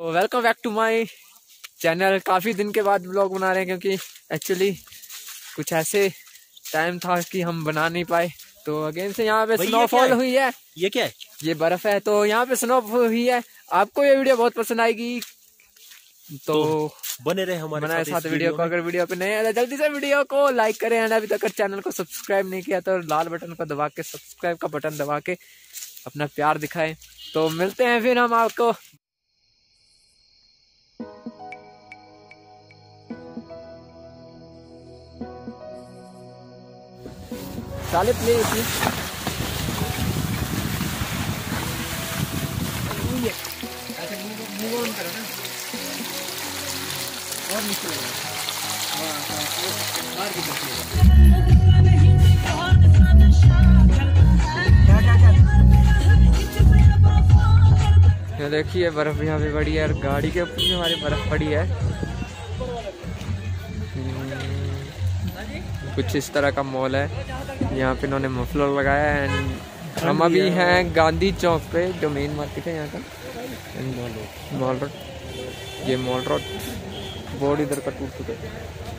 Welcome back to my channel. काफ़ी दिन के बाद ब्लॉग बना रहे हैं क्योंकि एक्चुअली कुछ ऐसे टाइम था कि हम बना नहीं पाए। तो अगेन से यहाँ पे स्नोफॉल हुई है। ये क्या है? ये बर्फ है। तो यहाँ पे स्नो हुई है। आपको ये वीडियो बहुत पसंद आएगी तो बने रहे हमारे साथ वीडियो को। अगर वीडियो पे नए आए तो जल्दी से वीडियो को लाइक करें एंड अभी तक चैनल को सब्सक्राइब नहीं किया तो लाल बटन को दबा के सब्सक्राइब का बटन दबा के अपना प्यार दिखाएं। तो मिलते हैं फिर हम आपको। साले प्ले मूव ऑन करो ना और नीचे ये देखिए बर्फ यहाँ पे पड़ी है और गाड़ी के ऊपर भी हमारी बर्फ पड़ी है। कुछ इस तरह का मॉल है। यहाँ पे इन्होंने मफलर लगाया है एंड हम अभी हैं गांधी चौक पे जो मेन मार्केट है यहाँ का। मॉल रोड, ये मॉल रोड बोर्ड इधर का टूट चुका है।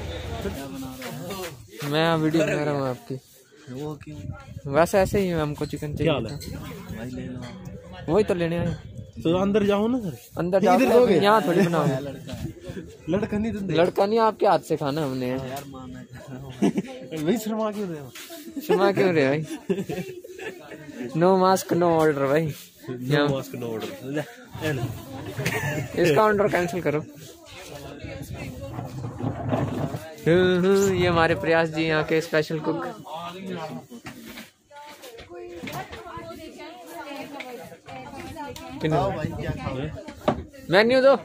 मैं वीडियो बना रहा हूँ आपकी। वो क्यों? वैसे ऐसे ही हमको चिकन चाहिए। वही तो लेने आए। तो अंदर जाओ ना सर। अंदर जाओ, यहाँ थोड़ी बनाओ। लड़का नहीं तो लड़का नहीं, आपके हाथ से खाना हमने यार। भाई शर्मा क्यों रहे हो? शर्मा क्यों रहे भाई? नो मास्क नो ऑर्डर भाई। No mask no order. इसका ऑर्डर कैंसिल करो। ये हमारे प्रयास जी यहाँ के स्पेशल कुक। मेन्यू दो।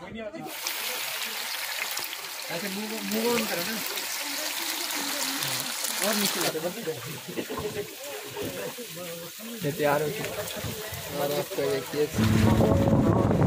ऐसे मूव ऑन करो ना और नीचे ये तैयार हो चुका और आपको देखिए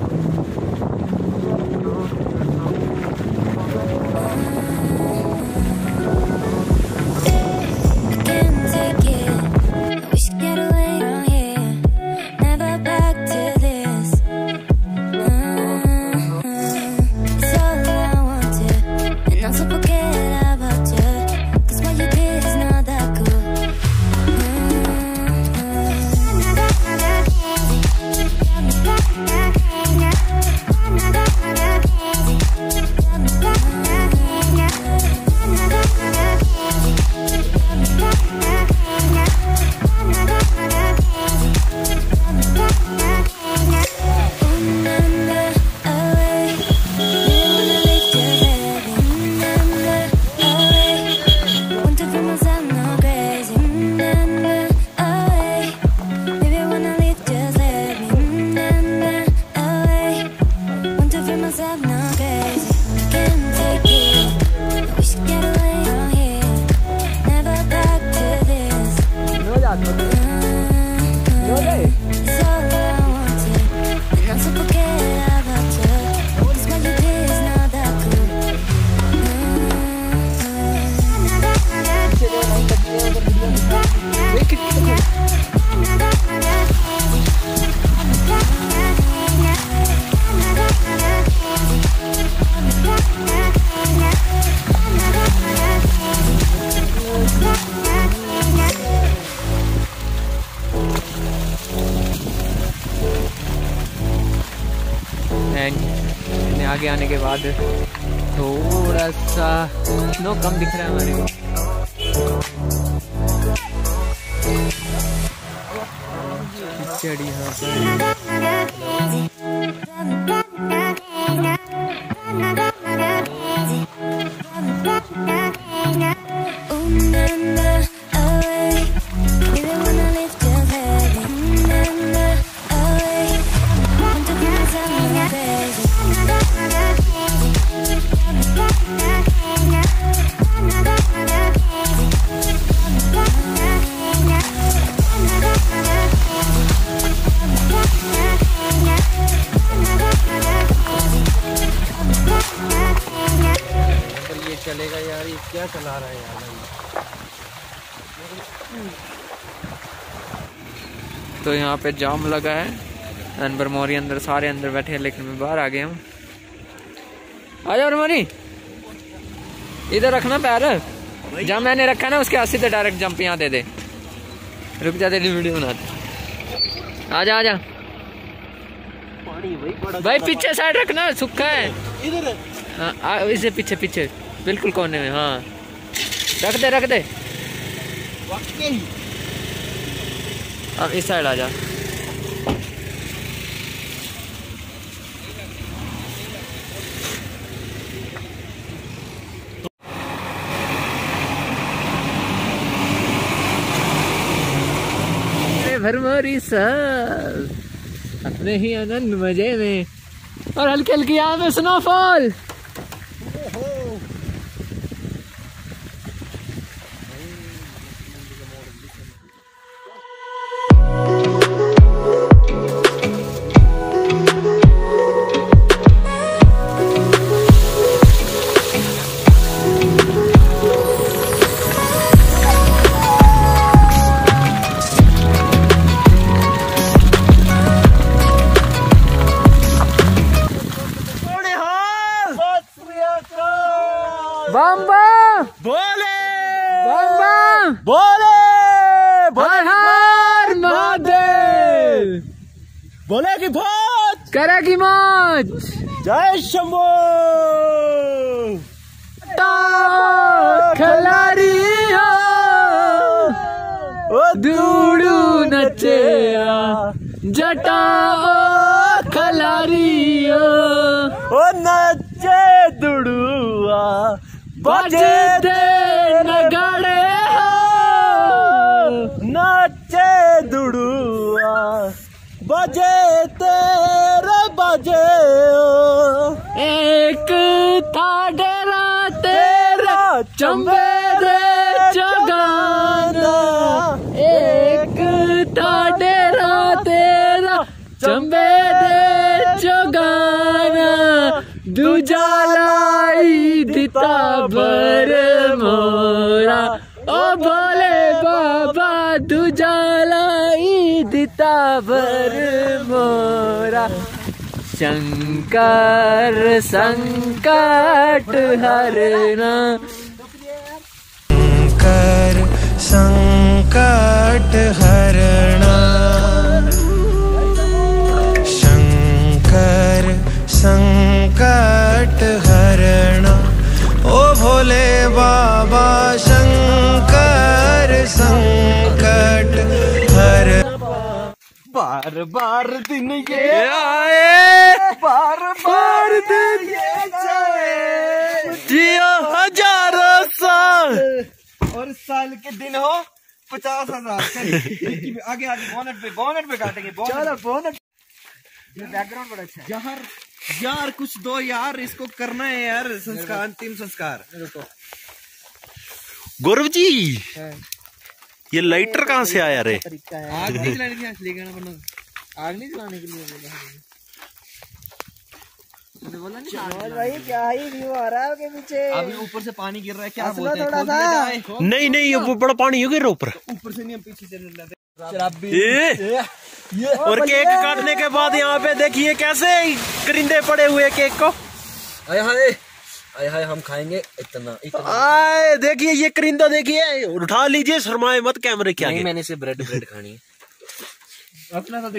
आगे आने के बाद थोड़ा सा स्नो कम दिख रहा है हमारे को। खिचड़ी यहाँ पर चलेगा यार, ये क्या चला रहा है यार भाई। तो यहाँ पे जाम लगा है। अनबर मोरी अंदर सारे अंदर बैठे हैं लेकिन मैं बाहर आ गया हूँ। आ जाओ रमनी, इधर रखना पैर, जहाँ मैंने रखा ना उसके आगे से डायरेक्ट जंप यहाँ दे दे। रुक जाते वीडियो बनाते। आजा आजा भाई, पीछे साइड रखना, सूखा है इधर। हाँ इसे पीछे पीछे बिल्कुल कोने में। हाँ रख दे रख दे। अब इस साइड आ जा। भरमारी सब अपने ही आनंद मजे में, और हल्की हल्की यहाँ पे स्नोफॉल। बम बम बोले बम बम बोले हर हर महादेव, बोले की भोज करेगी मौज। जय शंभो। खिलाड़ी दूड़ू नचेया जटा खिलाड़ी ओ नचे दुड़ुआ बजे दे नगाड़े नाचे दुड़ुआ बजे तेरे बजे। एक था डेरा तेरा चंबे रे जगाना, एक था डेरा तेरा चंबे रे जगाना, दूजा लाई दिता बर मोरा, ओ भोले बाबा दूजा लाई दिता बर मोरा। शंकर संकट हरना, शंकर संकट हरना, शंकर संकट हरना, ओ भोले बाबा शंकर संकट हर। बार बार दिन ये आए, बार बार दिन ये जाए, जियो हजारों साल और साल के दिन हो 50,000। आगे आगे बोनट पे काटेंगे। चलो बोनट। ये बैकग्राउंड बड़ा अच्छा है यार। यार कुछ दो यार, इसको करना है यार संस्कार, अंतिम संस्कार। गौरव जी ये लाइटर कहाँ से आया रे? आग नहीं जलाने के लिए, आग नहीं जलाने के लिए बोला नहीं भाई। क्या ही व्यू आ रहा है पीछे, अभी ऊपर से पानी गिर रहा है। क्या बोलते हैं? थोड़ा सा नहीं नहीं ये वो बड़ा पानी हो गया ऊपर से नहीं, हम पीछे चले जाते। और केक काटने के बाद यहाँ पे देखिए कैसे करिंदे पड़े हुए केक को। आए हाय आए हाय, हम खाएंगे इतना आए देखिए ये करिंदा, देखिए उठा लीजिए, शर्माए मत कैमरे के आगे। मैंने से ब्रेड खानी है अपना सा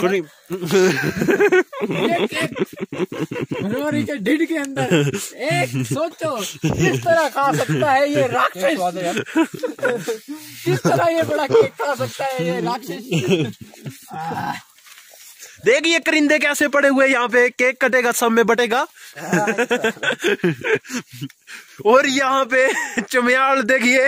के ढिड के अंदर एक सोचो किस तरह खा सकता है ये राक्षस, किस तरह ये बड़ा केक खा सकता है ये राक्षस। देखिए करिंदे कैसे पड़े हुए यहाँ पे, केक कटेगा सब में बटेगा। और यहाँ पे चमियाल देखिए।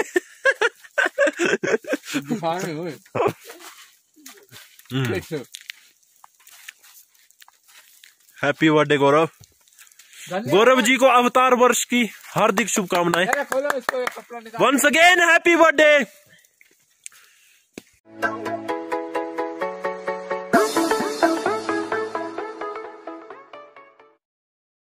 हैप्पी बर्थडे गौरव। गौरव जी को अवतार वर्ष की हार्दिक शुभकामनाएं। Once again happy birthday.